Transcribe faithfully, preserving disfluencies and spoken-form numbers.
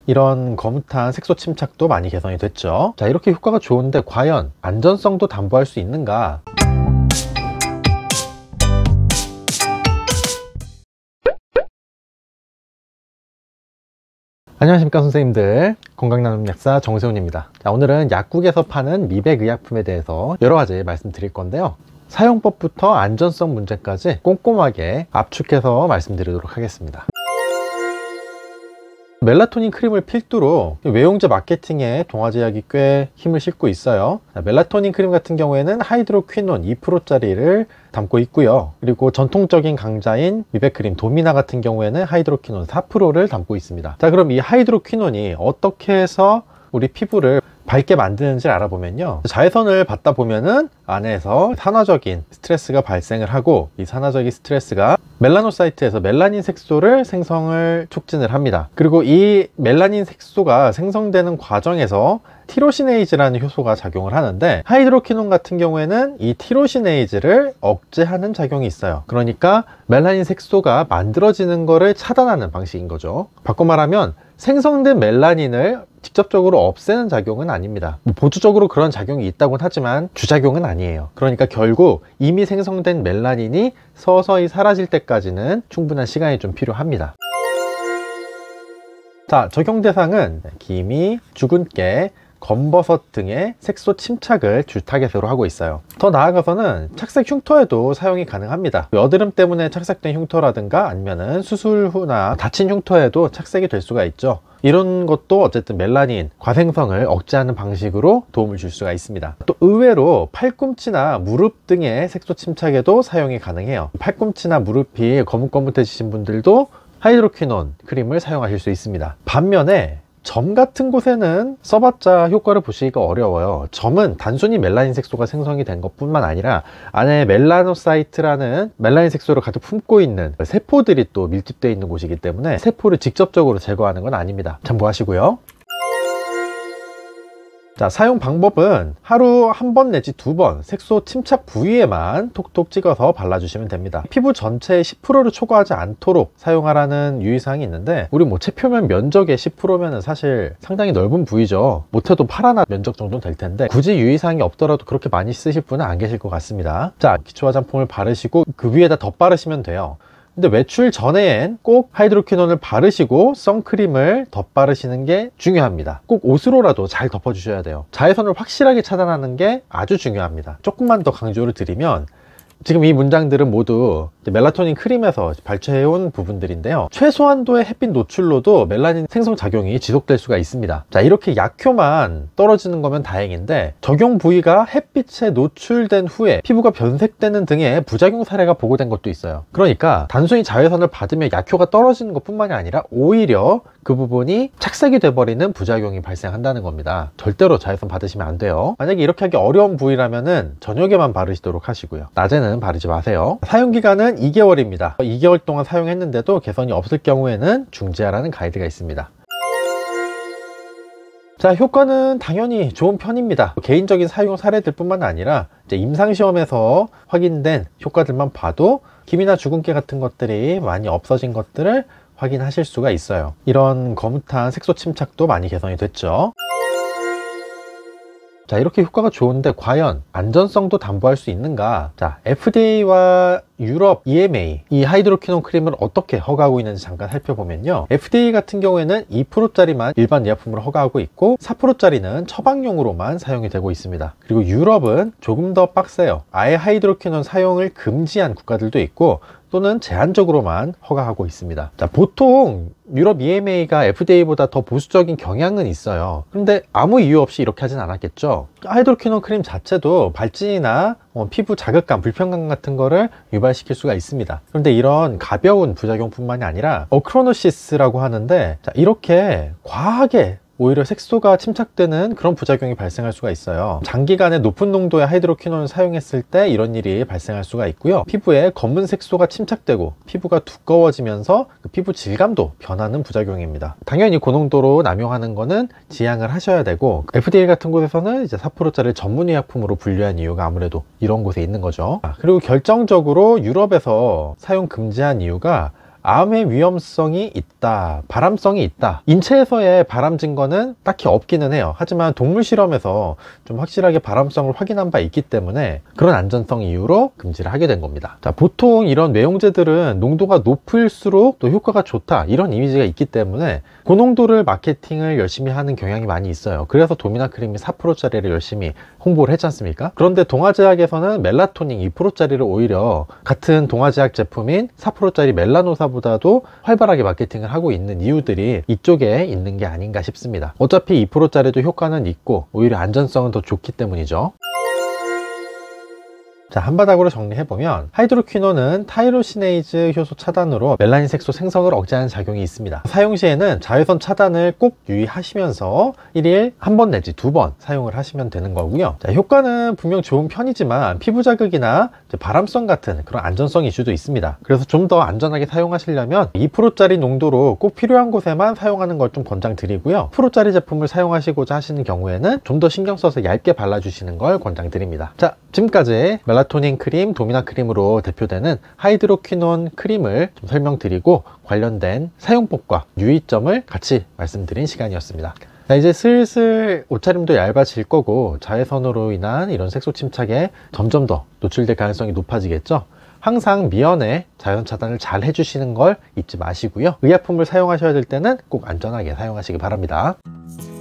이런 거뭇한 색소 침착도 많이 개선이 됐죠. 자, 이렇게 효과가 좋은데 과연 안전성도 담보할 수 있는가? 안녕하십니까 선생님들, 건강나눔 약사 정세훈입니다. 자, 오늘은 약국에서 파는 미백 의약품에 대해서 여러가지 말씀드릴 건데요, 사용법부터 안전성 문제까지 꼼꼼하게 압축해서 말씀드리도록 하겠습니다. 멜라토닌 크림을 필두로 외용제 마케팅에 동아제약이 꽤 힘을 싣고 있어요. 멜라토닌 크림 같은 경우에는 하이드로퀴논 이 퍼센트짜리를 담고 있고요, 그리고 전통적인 강자인 미백크림 도미나 같은 경우에는 하이드로퀴논 사 퍼센트를 담고 있습니다. 자, 그럼 이 하이드로퀴논이 어떻게 해서 우리 피부를 밝게 만드는지 알아보면요, 자외선을 받다 보면은 안에서 산화적인 스트레스가 발생을 하고, 이 산화적인 스트레스가 멜라노사이트에서 멜라닌 색소를 생성을 촉진을 합니다. 그리고 이 멜라닌 색소가 생성되는 과정에서 티로시네이즈라는 효소가 작용을 하는데, 하이드로퀴논 같은 경우에는 이 티로시네이즈를 억제하는 작용이 있어요. 그러니까 멜라닌 색소가 만들어지는 거를 차단하는 방식인 거죠. 바꿔 말하면 생성된 멜라닌을 직접적으로 없애는 작용은 아닙니다. 뭐 보조적으로 그런 작용이 있다고는 하지만 주작용은 아니에요. 그러니까 결국 이미 생성된 멜라닌이 서서히 사라질 때까지는 충분한 시간이 좀 필요합니다. 자, 적용 대상은 기미, 죽은 깨, 검버섯 등의 색소 침착을 주 타겟으로 하고 있어요. 더 나아가서는 착색 흉터에도 사용이 가능합니다. 여드름 때문에 착색된 흉터라든가 아니면은 수술 후나 다친 흉터에도 착색이 될 수가 있죠. 이런 것도 어쨌든 멜라닌 과생성을 억제하는 방식으로 도움을 줄 수가 있습니다. 또 의외로 팔꿈치나 무릎 등의 색소 침착에도 사용이 가능해요. 팔꿈치나 무릎이 거뭇거뭇해지신 분들도 하이드로퀴논 크림을 사용하실 수 있습니다. 반면에 점 같은 곳에는 써봤자 효과를 보시기가 어려워요. 점은 단순히 멜라닌 색소가 생성이 된 것 뿐만 아니라 안에 멜라노사이트라는 멜라닌 색소를 가득 품고 있는 세포들이 또 밀집되어 있는 곳이기 때문에 세포를 직접적으로 제거하는 건 아닙니다. 참고하시고요. 자, 사용 방법은 하루 한 번 내지 두 번 색소 침착 부위에만 톡톡 찍어서 발라주시면 됩니다. 피부 전체의 십 퍼센트를 초과하지 않도록 사용하라는 유의사항이 있는데, 우리 뭐 체표면 면적의 십 퍼센트면 사실 상당히 넓은 부위죠. 못해도 팔 하나 면적 정도는 될 텐데 굳이 유의사항이 없더라도 그렇게 많이 쓰실 분은 안 계실 것 같습니다. 자, 기초 화장품을 바르시고 그 위에다 덧바르시면 돼요. 근데 외출 전엔 꼭 하이드로퀴논을 바르시고 선크림을 덧바르시는 게 중요합니다. 꼭 옷으로라도 잘 덮어주셔야 돼요. 자외선을 확실하게 차단하는 게 아주 중요합니다. 조금만 더 강조를 드리면, 지금 이 문장들은 모두 멜라토닌 크림에서 발췌해온 부분들인데요, 최소한도의 햇빛 노출로도 멜라닌 생성 작용이 지속될 수가 있습니다. 자, 이렇게 약효만 떨어지는 거면 다행인데, 적용 부위가 햇빛에 노출된 후에 피부가 변색되는 등의 부작용 사례가 보고된 것도 있어요. 그러니까 단순히 자외선을 받으면 약효가 떨어지는 것 뿐만이 아니라 오히려 그 부분이 착색이 돼버리는 부작용이 발생한다는 겁니다. 절대로 자외선 받으시면 안 돼요. 만약에 이렇게 하기 어려운 부위라면은 저녁에만 바르시도록 하시고요, 낮에는 바르지 마세요. 사용기간은 이 개월입니다. 이 개월 동안 사용했는데도 개선이 없을 경우에는 중지하라는 가이드가 있습니다. 자, 효과는 당연히 좋은 편입니다. 개인적인 사용 사례들 뿐만 아니라 이제 임상시험에서 확인된 효과들만 봐도 기미나 주근깨 같은 것들이 많이 없어진 것들을 확인하실 수가 있어요. 이런 거뭇한 색소 침착도 많이 개선이 됐죠. 자, 이렇게 효과가 좋은데 과연 안전성도 담보할 수 있는가? 자, 에프디에이와 유럽 이엠에이 이 하이드로퀴논 크림을 어떻게 허가하고 있는지 잠깐 살펴보면요, 에프디에이 같은 경우에는 이 퍼센트짜리만 일반 의약품으로 허가하고 있고 사 퍼센트짜리는 처방용으로만 사용이 되고 있습니다. 그리고 유럽은 조금 더 빡세요. 아예 하이드로퀴논 사용을 금지한 국가들도 있고 또는 제한적으로만 허가하고 있습니다. 자, 보통 유럽 이엠에이가 에프디에이보다 더 보수적인 경향은 있어요. 그런데 아무 이유 없이 이렇게 하진 않았겠죠. 하이드로퀴논 크림 자체도 발진이나 어, 피부 자극감, 불편감 같은 거를 유발시킬 수가 있습니다. 그런데 이런 가벼운 부작용 뿐만이 아니라 어크로노시스라고 하는데, 자, 이렇게 과하게 오히려 색소가 침착되는 그런 부작용이 발생할 수가 있어요. 장기간에 높은 농도의 하이드로퀴논을 사용했을 때 이런 일이 발생할 수가 있고요, 피부에 검은 색소가 침착되고 피부가 두꺼워지면서 그 피부 질감도 변하는 부작용입니다. 당연히 고농도로 남용하는 거는 지양을 하셔야 되고, 에프디에이 같은 곳에서는 이제 사 퍼센트짜리 전문의약품으로 분류한 이유가 아무래도 이런 곳에 있는 거죠. 그리고 결정적으로 유럽에서 사용 금지한 이유가 암의 위험성이 있다, 바람성이 있다. 인체에서의 바람 증거는 딱히 없기는 해요. 하지만 동물 실험에서 좀 확실하게 바람성을 확인한 바 있기 때문에 그런 안전성 이유로 금지를 하게 된 겁니다. 자, 보통 이런 외용제들은 농도가 높을수록 또 효과가 좋다, 이런 이미지가 있기 때문에 고농도를 마케팅을 열심히 하는 경향이 많이 있어요. 그래서 도미나 크림이 사 퍼센트짜리를 열심히 홍보를 했지 않습니까? 그런데 동아제약에서는 멜라토닌 이 퍼센트짜리를 오히려 같은 동아제약 제품인 사 퍼센트짜리 멜라노사보다도 활발하게 마케팅을 하고 있는 이유들이 이쪽에 있는 게 아닌가 싶습니다. 어차피 이 퍼센트짜리도 효과는 있고 오히려 안전성은 더 좋기 때문이죠. 자, 한바닥으로 정리해보면 하이드로퀴논은 타이로시네이즈 효소 차단으로 멜라닌 색소 생성을 억제하는 작용이 있습니다. 사용 시에는 자외선 차단을 꼭 유의하시면서 일일 한 번 내지 두 번 사용을 하시면 되는 거고요. 자, 효과는 분명 좋은 편이지만 피부 자극이나 바람성 같은 그런 안전성 이슈도 있습니다. 그래서 좀 더 안전하게 사용하시려면 이 퍼센트짜리 농도로 꼭 필요한 곳에만 사용하는 걸 좀 권장드리고요. 이 퍼센트짜리 제품을 사용하시고자 하시는 경우에는 좀 더 신경 써서 얇게 발라주시는 걸 권장드립니다. 자, 지금까지 멜라토닌 크림, 도미나 크림으로 대표되는 하이드로퀴논 크림을 좀 설명드리고 관련된 사용법과 유의점을 같이 말씀드린 시간이었습니다. 자, 이제 슬슬 옷차림도 얇아질 거고 자외선으로 인한 이런 색소 침착에 점점 더 노출될 가능성이 높아지겠죠. 항상 미연에 자외선 차단을 잘 해주시는 걸 잊지 마시고요. 의약품을 사용하셔야 될 때는 꼭 안전하게 사용하시기 바랍니다.